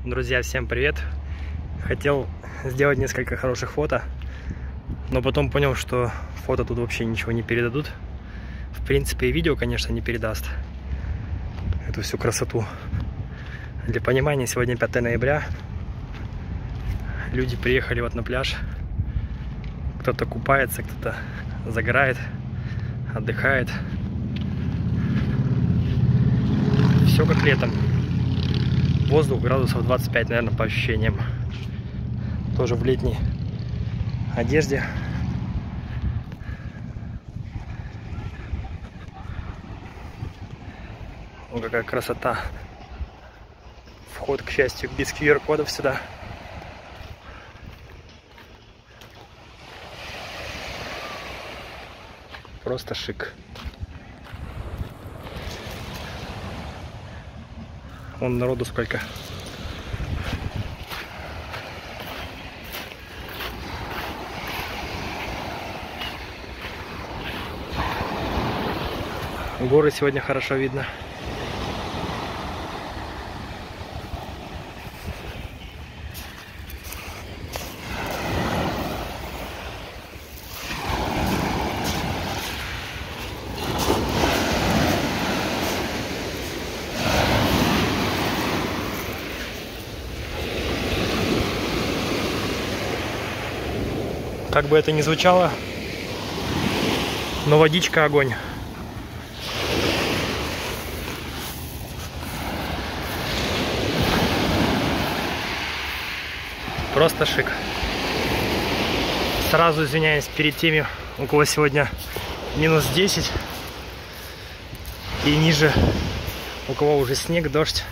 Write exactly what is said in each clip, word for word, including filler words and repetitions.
Друзья, всем привет! Хотел сделать несколько хороших фото, но потом понял, что фото тут вообще ничего не передадут. В принципе, и видео, конечно, не передаст эту всю красоту. Для понимания, сегодня пятое ноября. Люди приехали вот на пляж. Кто-то купается, кто-то загорает, отдыхает. Все как летом. Воздух градусов двадцать пять, наверное, по ощущениям. Тоже в летней одежде. О, какая красота. Вход, к счастью, без ку ар кодов сюда. Просто шик. Вон народу сколько. Горы сегодня хорошо видно. Как бы это ни звучало, но водичка огонь. Просто шик. Сразу извиняюсь перед теми, у кого сегодня минус десять и ниже, у кого уже снег, дождь.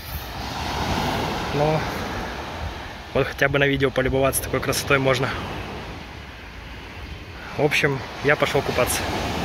Но вот хотя бы на видео полюбоваться такой красотой можно. В общем, я пошел купаться.